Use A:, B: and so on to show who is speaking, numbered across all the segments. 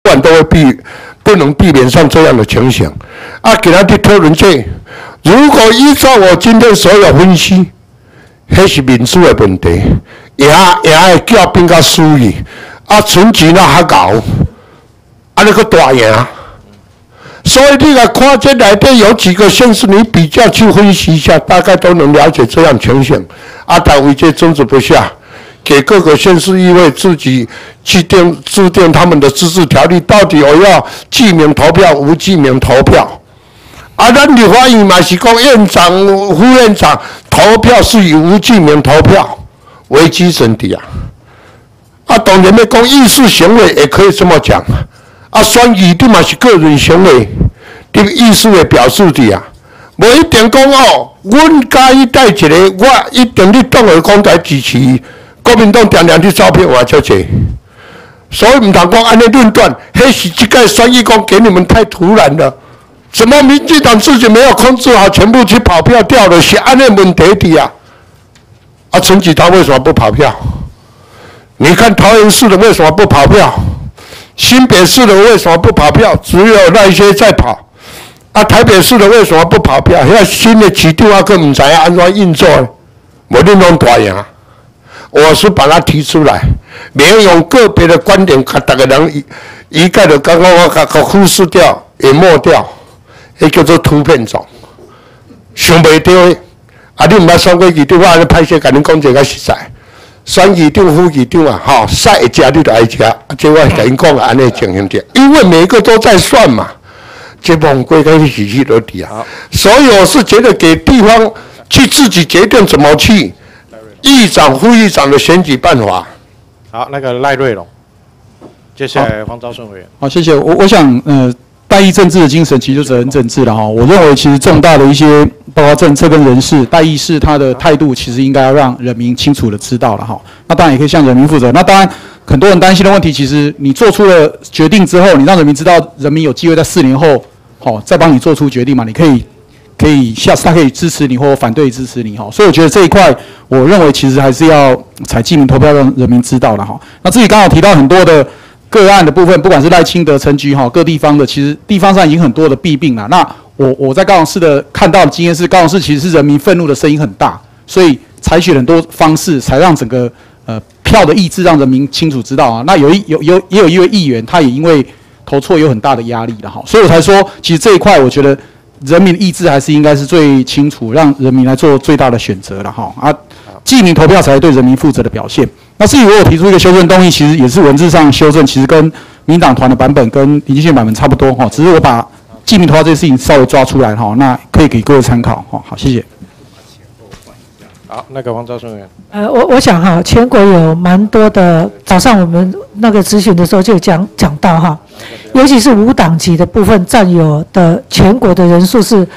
A: 晚都会不能避免上这样的情形。啊，给他去讨论这，如果依照我今天所有分析，那是民主的问题，也会叫变较输伊，啊，存钱那较高，啊，那个大赢。所以你来看这内底有几个县市，你比较去分析一下，大概都能了解这样情形。啊，但为这争执不下。给各个县市议会自己去制定他们的自治条例，到底我要记名投票、无记名投票。啊，咱立法院嘛是讲院长、副院长投票是以无记名投票为基准的啊。啊，当然要讲艺术行为也可以这么讲。啊，选举对嘛是个人行为，对艺术的表示的啊。无一定讲哦，阮介意带一个，我一定你党的讲台支持。国民党常常去招聘我小姐，所以唔通讲安尼论断，迄是这个选举讲给你们太突然了。什么民进党自己没有控制好，全部去跑票掉了，是安尼问题的啊。啊，陈启他为什么不跑票？你看桃园市的为什么不跑票？新北市的为什么不跑票？只有那一些在跑。啊，台北市的为什么不跑票？现在新的市长啊，更唔知安怎运作，无你拢大赢。我是把它提出来，没有用个别的观点，把大个人一概的刚刚我忽视掉、淹没掉，那叫做突变种，想袂到的。啊，你唔捌选过议长，我安尼歹势甲恁讲一个实在，选议长、副议长啊，吼，啥会食你就爱食，这我甲恁讲安尼情形的，因为每一个都在算嘛，这帮归根是去落地啊。所以我是觉得给地方去自己决定怎么去。议长、副议长的选举办法。
B: 好，那个赖瑞龙，接下来黄昭顺委员。
C: 好，谢谢。我想，代议政治的精神其实就责任政治了哈。我认为其实重大的一些，包括政策跟人事，代议士他的态度其实应该要让人民清楚的知道了哈。那当然也可以向人民负责。那当然，很多人担心的问题，其实你做出了决定之后，你让人民知道，人民有机会在4年后，再帮你做出决定嘛？你可以下次他可以支持你或反对支持你哈，所以我觉得这一块，我认为其实还是要采记名投票让人民知道了哈。那至于刚好提到很多的个案的部分，不管是赖清德、陈菊哈，各地方的，其实地方上已经很多的弊病了。那我在高雄市的看到的经验是，高雄市其实是人民愤怒的声音很大，所以采取很多方式才让整个票的意志让人民清楚知道啊。那也有一位议员，他也因为投错有很大的压力了哈，所以我才说，其实这一块我觉得。人民的意志还是应该是最清楚，让人民来做最大的选择了哈啊，记名投票才是对人民负责的表现。那至于我有提出一个修正动议，其实也是文字上修正，其实跟民党团的版本跟林金宪版本差不多哈，只是我把记名投票这件事情稍微抓出来哈，那可以给各位参考哈。好，谢谢。
B: 好，那个黄昭顺委员。
D: 我想哈，全国有蛮多的，早上我们那个咨询的时候就讲到哈。尤其是无党籍的部分占有的全国的人数是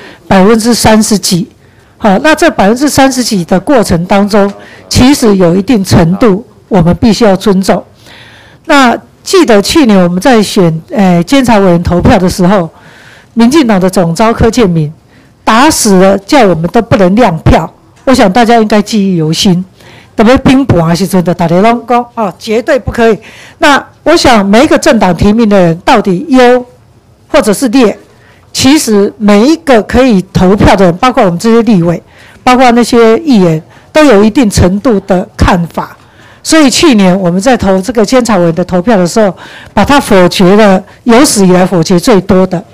D: 30%几，好，那这30%几的过程当中，其实有一定程度我们必须要尊重。那记得去年我们在选监察委员投票的时候，民进党的总召柯建铭打死了叫我们都不能亮票，我想大家应该记忆犹新。特别拼搏还是真的，大家拢讲哦，绝对不可以。那我想每一个政党提名的人到底优或者是劣，其实每一个可以投票的人，包括我们这些立委，包括那些议员，都有一定程度的看法。所以去年我们在投这个监察委员的投票的时候，把它否决了，有史以来否决最多的，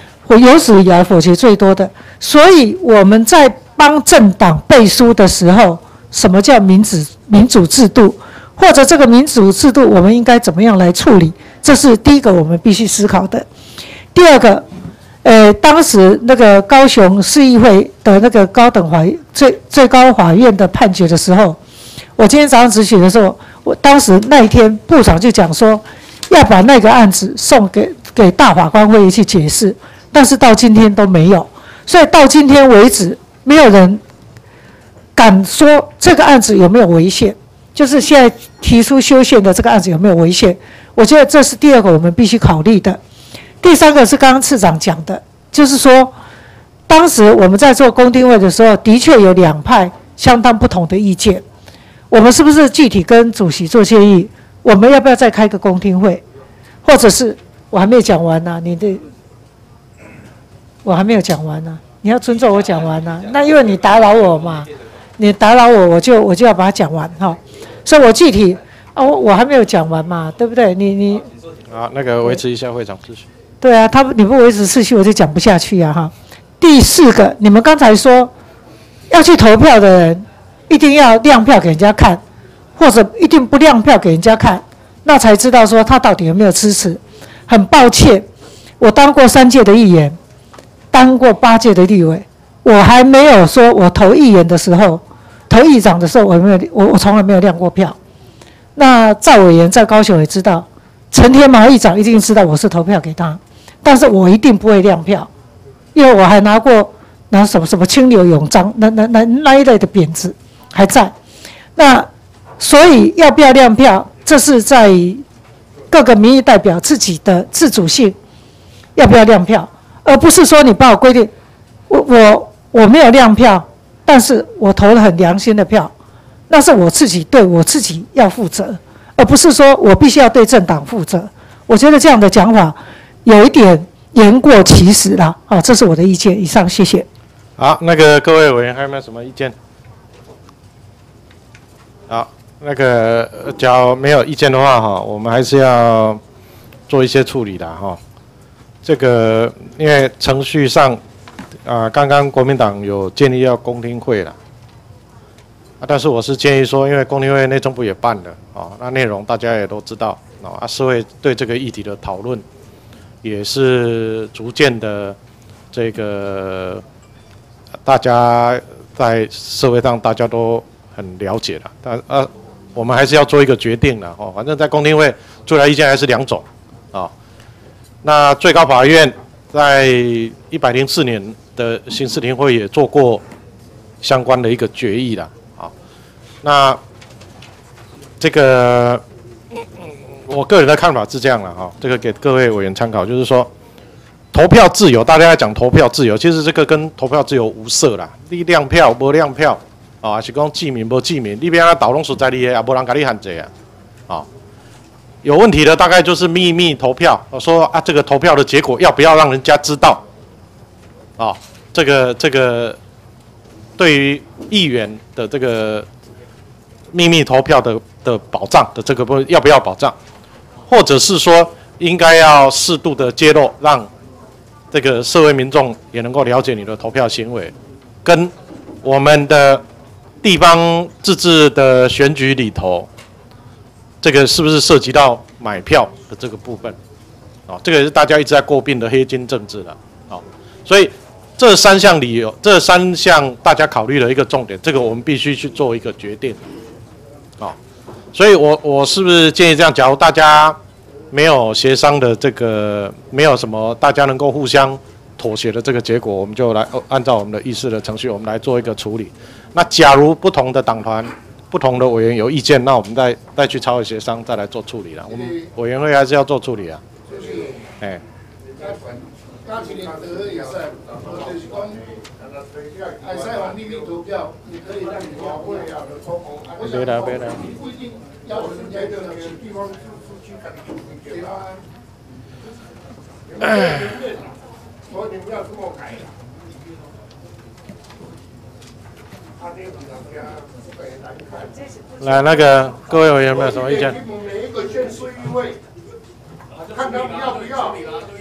D: 所以我们在帮政党背书的时候。什么叫民主制度，或者这个民主制度我们应该怎么样来处理？这是第一个我们必须思考的。第二个，当时那个高雄市议会的那个最高法院的判决的时候，我今天早上咨询的时候，我当时那一天部长就讲说，要把那个案子送给大法官会议去解释，但是到今天都没有，所以到今天为止，没有人。敢说这个案子有没有违宪？就是现在提出修宪的这个案子有没有违宪？我觉得这是第二个我们必须考虑的。第三个是刚刚次长讲的，就是说，当时我们在做公听会的时候，的确有2派相当不同的意见。我们是不是具体跟主席做建议？我们要不要再开个公听会，或者是我还没有讲完呢、我还没有讲完呢、你要尊重我讲完呢、那因为你打扰我嘛，你打扰我，我就要把它讲完哈。所以我具体我还没有讲完嘛，对不对？你
B: 好，那个维持一下会场秩序。
D: 对啊，你不维持秩序，我就讲不下去啊哈。第4个，你们刚才说要去投票的人一定要亮票给人家看，或者一定不亮票给人家看，那才知道说他到底有没有支持。很抱歉，我当过3届的议员，当过8届的立委，我还没有说我投议员的时候、投议长的时候，我从来没有亮过票。那赵委员在高雄也知道，陈天毛议长一定知道我是投票给他，但是我一定不会亮票，因为我还拿什么清流永章那一类的匾子还在。那所以要不要亮票，这是在各个民意代表自己的自主性，要不要亮票，而不是说你把我规定，我没有亮票，但是我投了很良心的票，那是我自己对我自己要负责，而不是说我必须要对政党负责。我觉得这样的讲法有一点言过其实啦。好，这是我的意见。以上，谢谢。
B: 好，那个各位委员还有没有什么意见？好，那个假如没有意见的话哈，我们还是要做一些处理的哈。这个因为程序上刚刚国民党有建议要公听会了。但是我是建议说，因为公听会内政部也办了那内容大家也都知道社会对这个议题的讨论也是逐渐的这个大家在社会上大家都很了解了，但我们还是要做一个决定了反正在公听会出来意见还是2种那最高法院在104年的刑事庭会也做过相关的一个决议了。那这个我个人的看法是这样了这个给各位委员参考，就是说投票自由，大家在讲投票自由，其实这个跟投票自由无涉啦。你亮票无亮票还是讲记名无记名，你要安导拢所在你的，也无人给你限制有问题的大概就是秘密投票，说这个投票的结果要不要让人家知道这个对于议员的这个秘密投票的保障的这个部分要不要保障，或者是说应该要适度的揭露，让这个社会民众也能够了解你的投票行为，跟我们的地方自治的选举里头，这个是不是涉及到买票的这个部分这个也是大家一直在诟病的黑金政治了所以这3项理由，这3项大家考虑的一个重点，这个我们必须去做一个决定所以我是不是建议这样？假如大家没有协商的这个，没有什么大家能够互相妥协的这个结果，我们就来按照我们的议事的程序，我们来做一个处理。那假如不同的党团、不同的委员有意见，那我们再去朝野协商，再来做处理了。我们委员会还是要做处理啊。
E: 加起来得也是，就是讲，还是用秘密投票，你可以让你家会啊的抽空。
B: 别来，别来。
E: 你不一定要人家的那个地方去赶对吧？所以你不要这么改了。
B: 来，那个各位委员有没有什么意见？
E: 每一个县市议会，看他们要不要。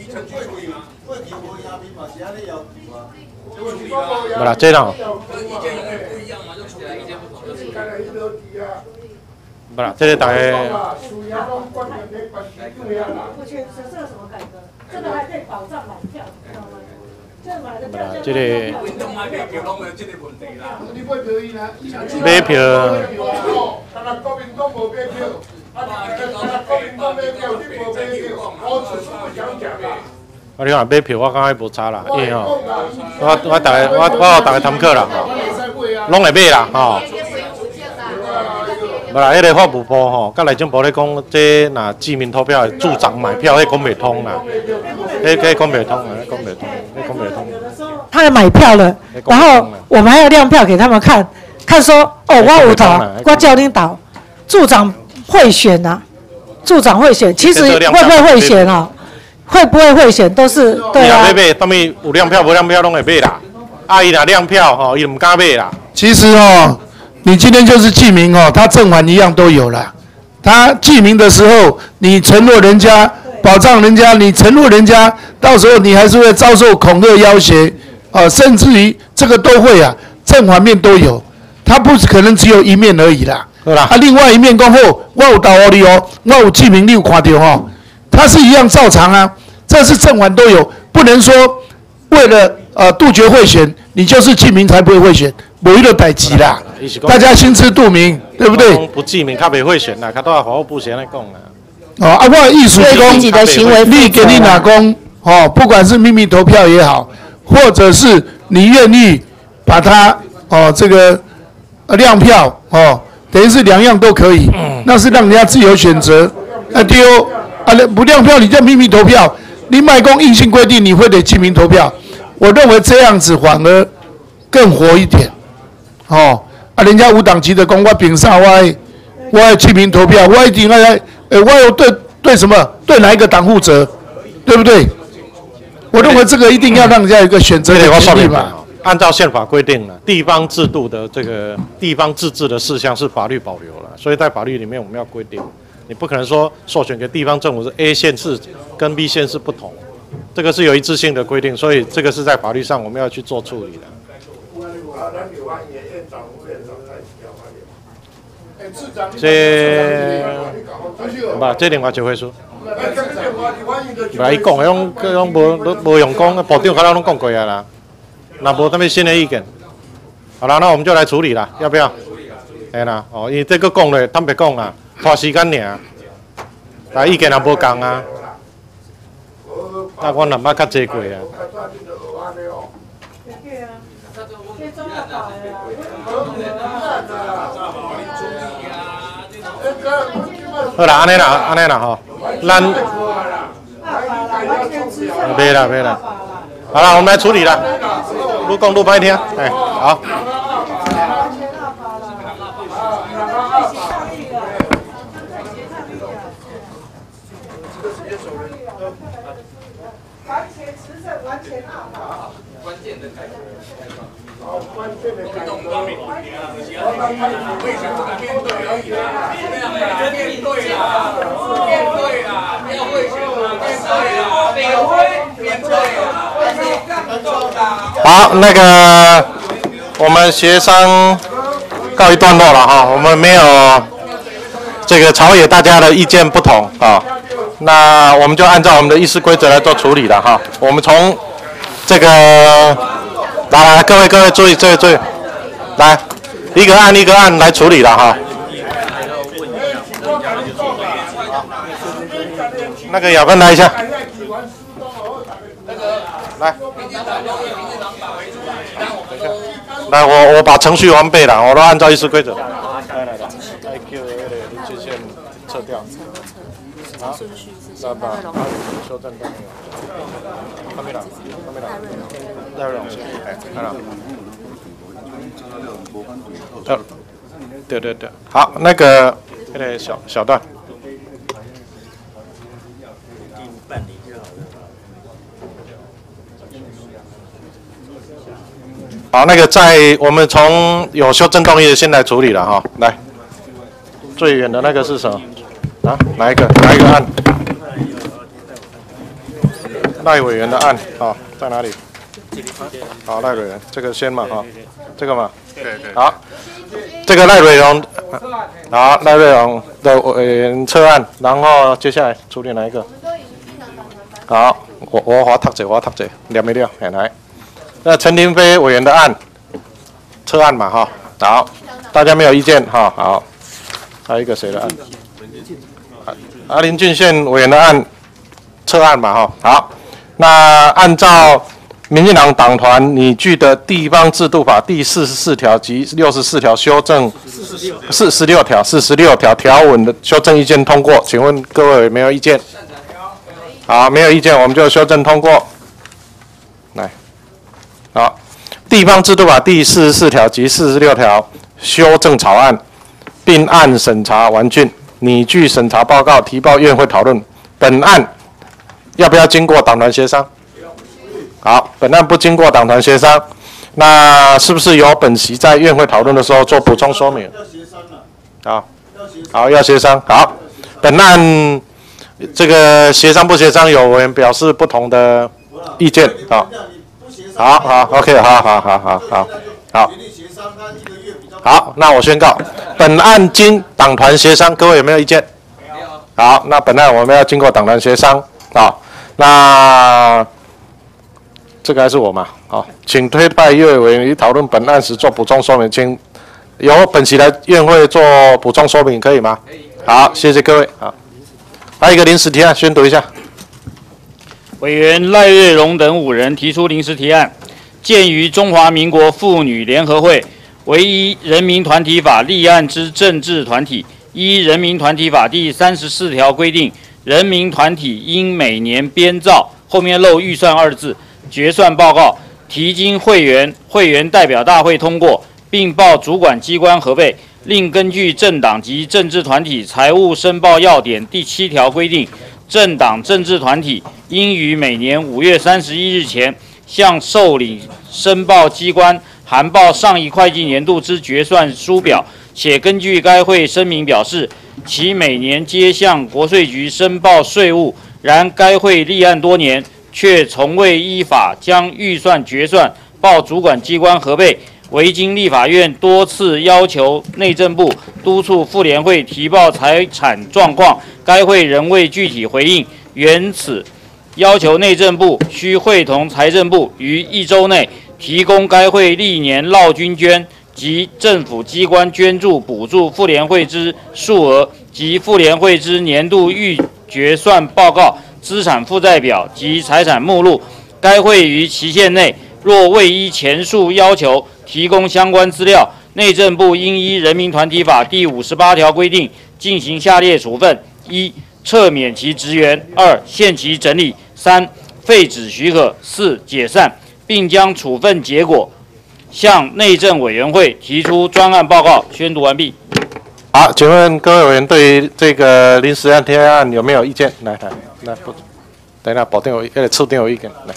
B: 不啦，这样。不啦，这个大概。
D: 我觉得这什么改革，这个还可以保障买票，知道吗？
B: 不啦，这个。
E: 买票。
B: 你看买票，我感觉无差啦，因为我大家参考啦，拢会买啦，无啦，迄个法务部甲内政部咧讲，这若记名投票助长买票，迄讲袂通啦，迄讲袂通啦，迄讲袂通。
D: 他要买票了，然后我们还要亮票给他们看，说我有投，我叫领导，助长贿选啊，助长贿选，其实会不会贿选会不会贿选都是对啊。
B: 要买，当面有亮票无亮票拢会买啦。阿姨若亮票吼，伊唔敢买啦。
E: 其实哦，你今天就是记名哦，他正反一样都有啦。他记名的时候，你承诺人家，保障人家，你承诺人家，到时候你还是会遭受恐吓要挟，甚至于这个都会啊，正反面都有。他不可能只有一面而已啦。
B: 对啦。
E: 另外一面过后，我有投你哦，我有记名，你有看到哦，他是一样照常啊，这是正反都有，不能说为了杜绝贿选，你就是记名才不会贿选，没一个代志啦。大家心知肚明，对不对？
B: 不记名，较袂贿选啦，较多法务部先来讲啦。
E: 我的意思是说，
F: 自己的行为，
E: 你给你哪公不管是秘密投票也好，或者是你愿意把它这个亮票等于是两样都可以，那是让人家自由选择。不亮票你就秘密投票，你卖公硬性规定你会得记名投票，我认为这样子反而更活一点。人家无党籍的公，我凭啥我要记名投票，我一定要我有对什么对哪一个党负责，对不对？我认为这个一定要让人家有一个选择的权利嘛。
B: 按照宪法规定了，地方制度的这个地方自治的事项是法律保留了，所以在法律里面我们要规定，你不可能说授权给地方政府是 A 县市跟 B 县市不同，这个是有一致性的规定，所以这个是在法律上我们要去做处理的。这另外一回事。伊讲的拢无用讲，部长刚刚拢讲过啊啦。那无特别新的意见，好了，那我们就来处理啦，要不要？哎啦，因为这个讲咧，坦白讲啦，拖时间尔，意见也无共啊。那我南捌较济过啊。好啦，安尼啦吼，咱袂啦。好了，我们来处理了。愈讲愈歹听，好。好，那个我们协商告一段落了哈，我们没有这个朝野大家的意见不同啊，那我们就按照我们的议事规则来做处理了哈。我们从这个来，各位注意，来一个案来处理了哈。那个雅芬来一下，来，我把程序完备了，我都按照议事规则。来，叫林俊宪撤掉。好，那把修正都没有。还没来。赖瑞龙先，看了。对，好，那个小段。好，那个在我们从有修正动议的先来处理了哈。来，最远的那个是什么？哪一个案？赖委员的案，好，在哪里？好，赖委员，这个先嘛哈，这个嘛。对。好，这个赖委员，好，赖委员的委员撤案，然后接下来处理哪一个？好，我读者，念没了，来。那陈林飞委员的案，撤案嘛哈，好，大家没有意见哈，好，还有一个谁的案？林俊宪委员的案，撤案嘛哈，好，那按照民进党党团拟具的地方制度法第44条及64条修正46条条文的修正意见通过，请问各位有没有意见？好，没有意见，我们就修正通过。来。好，地方制度法第44条及46条修正草案，并按审查完竣，拟具审查报告提报院会讨论。本案要不要经过党团协商？好，本案不经过党团协商，那是不是由本席在院会讨论的时候做补充说明？要协商了。好，要协商。好，本案这个协商不协商，有委员表示不同的意见。好 ，OK， 好，那我宣告，本案经党团协商，各位有没有意见？没有。好，那本案我们要经过党团协商。好，那这个还是我嘛？好，请推派一位委员于讨论本案时做补充说明，请由本席来院会做补充说明，可以吗？可以。好，谢谢各位。好，还有一个临时提案，宣读一下。
F: 委员赖瑞荣等5人提出临时提案，鉴于中华民国妇女联合会为依人民团体法立案之政治团体，依人民团体法第34条规定，人民团体应每年编造（后面漏预算2字）决算报告，提经会员代表大会通过，并报主管机关核备。另根据政党及政治团体财务申报要点第7条规定，政党政治团体应于每年5月31日前向受理申报机关函报上一会计年度之决算书表，且根据该会声明表示，其每年皆向国税局申报税务，然该会立案多年，却从未依法将预算决算报主管机关核备。唯经立法院多次要求内政部督促妇联会提报财产状况，该会仍未具体回应，原此要求内政部需会同财政部于1周内提供该会历年劳军捐及政府机关捐助补助妇联会之数额及妇联会之年度预决算报告、资产负债表及财产目录。该会于期限内若未依前述要求提供相关资料，内政部应依人民团体法第58条规定进行下列处分：1. 撤免其职员；2. 限期整理；3. 废止许可；4. 解散，并将处分结果向内政委员会提出专案报告。宣读完毕。
B: 好，请问各位委员对于这个临时提案有没有意见？来，等一下，保定有次定有意见，来。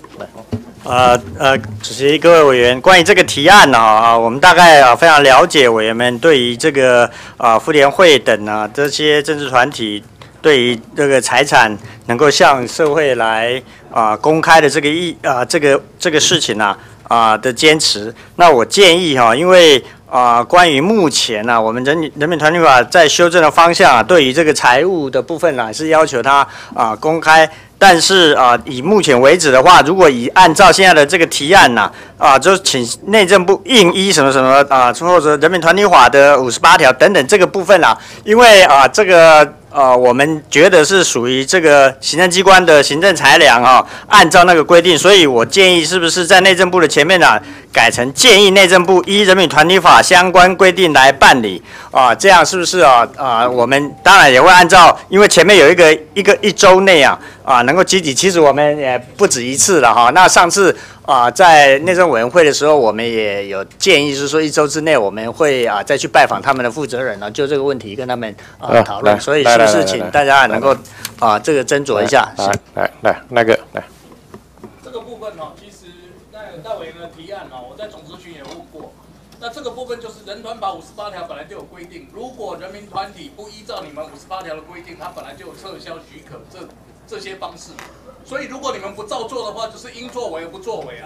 G: 主席、各位委员，关于这个提案呢，我们大概非常了解委员们对于这个妇联会等这些政治团体对于这个财产能够向社会来公开的这个这个事情的坚持。那我建议因为关于目前我们人民团体法在修正的方向对于这个财务的部分是要求它公开。但是以目前为止的话，如果按照现在的这个提案就请内政部应依什么什么或者人民团体法的58条等等这个部分因为这个我们觉得是属于这个行政机关的行政裁量按照那个规定，所以我建议是不是在内政部的前面改成建议内政部依人民团体法相关规定来办理这样是不是我们当然也会按照，因为前面有一周内能够集体，其实我们也不止一次了那上次在内政委员会的时候，我们也有建议是说1周之内我们会再去拜访他们的负责人就这个问题跟他们讨论，所以是不是请大家能够这个斟酌一下？
B: 来，那个来。
H: 这个部分其实赖委员的提案我在总咨询也问过。那这个部分就是人团法58条本来就有规定，如果人民团体不依照你们58条的规定，它本来就有撤销许可这些方式。所以如果你们不照做的话，就是应作为而不作为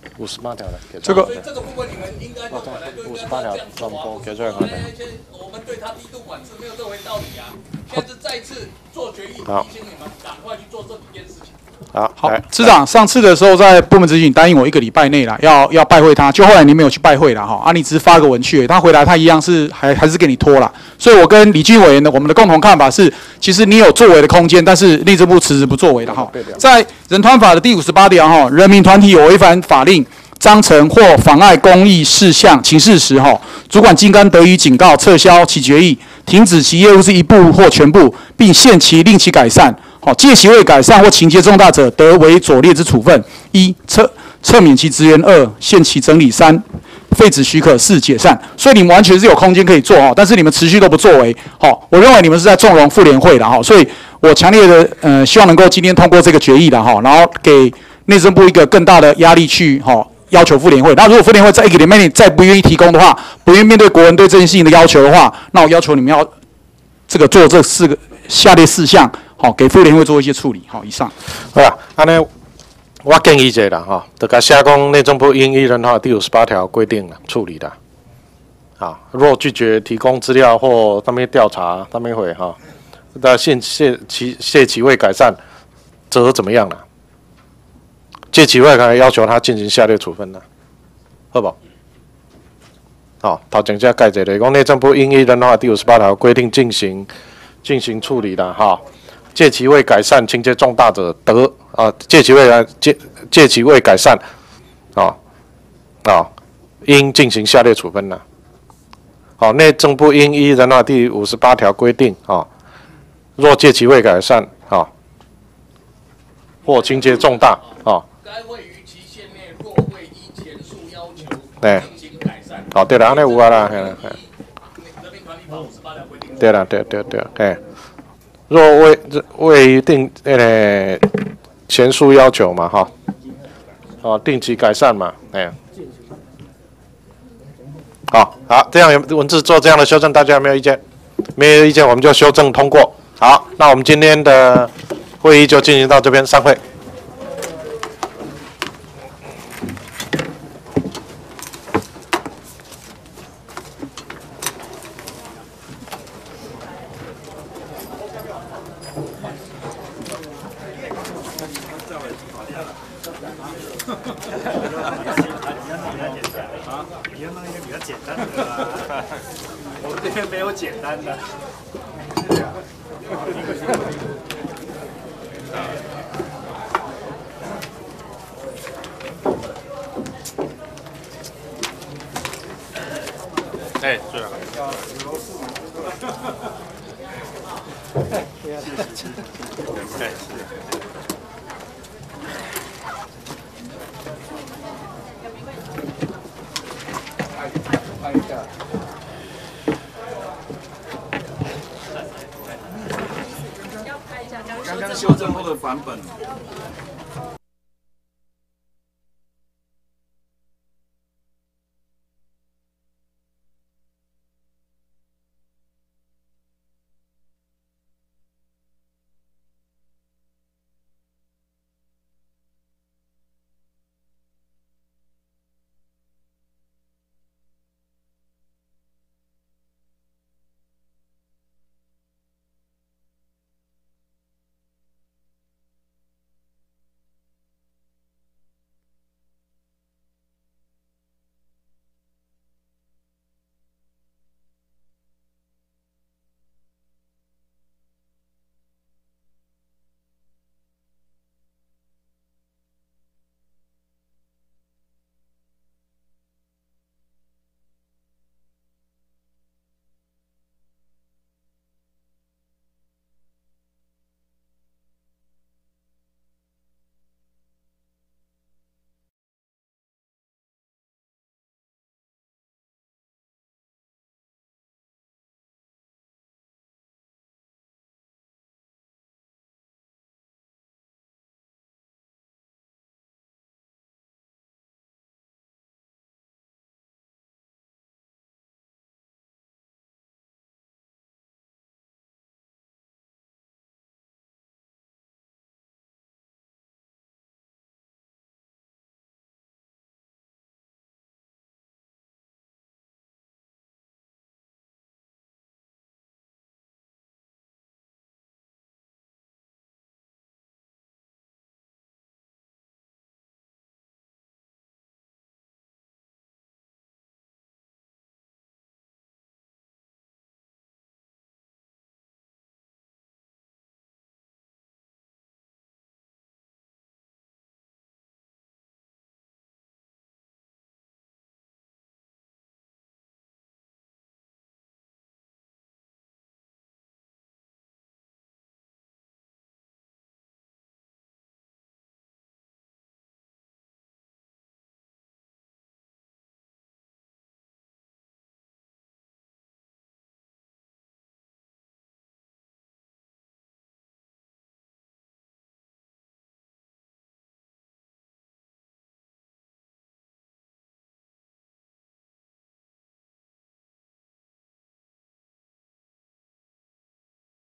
B: 58条的，
H: 这个，所以这个部分你们应该就本来就应该这样做我们对他低度管制没有这回道理现在是再次做决议，提醒你们赶快去做这几件事情。
C: 好，司长，上次的时候在部门执行答应我1个礼拜内要拜会他，就后来你没有去拜会了你只是发个文去，他回来他一样是还是给你拖了，所以我跟李俊委员我们的共同看法是，其实你有作为的空间，但是内政部迟迟不作为的在人团法的第58条人民团体有违反法令、章程或妨碍公益事项情事时主管机关得以警告、撤销其决议，停止其业务是一部或全部，并限期令其改善。借其未改善或情节重大者，得为左列之处分：1. 撤免其职员；2. 限期整理；3. 废止许可4解散，所以你们完全是有空间可以做哦，但是你们持续都不作为，好，我认为你们是在纵容妇联会的哈，所以我强烈的希望能够今天通过这个决议的哈，然后给内政部一个更大的压力去要求妇联会。那如果妇联会在1个礼拜内再不愿意提供的话，不愿意面对国人对这件事情的要求的话，那我要求你们要这个做这下列4项，好，给妇联会做一些处理。好，以上。
B: 好啦，安尼我建议一下啦，就甲写讲内政部应依人第58条规定啦处理啦。啊，若拒绝提供资料或他们调查，他们会那限期未改善，则怎么样呢？借期未改要求他进行下列处分呢？好不好？好，头前才解释的，讲内政部应依人第58条规定进行处理的哈。借期未改善，情节重大者得借期未改善，应进行下列处分呢？好，内政部应依人第58条规定若借期未改善或情节重大
H: 该会于期限内若未依前述要求进行改善。
B: 对啦，安尼有啊啦，
H: 人民团体法58条规定。
B: 对啦，对，若未定前述要求嘛定期改善嘛，好，这样文字做这样的修正，大家有没有意见？没有意见，我们就修正通过。好，那我们今天的会议就进行到这边，散会。
F: 我这边没有简单的。哎，对啊。刚刚修正后的版本。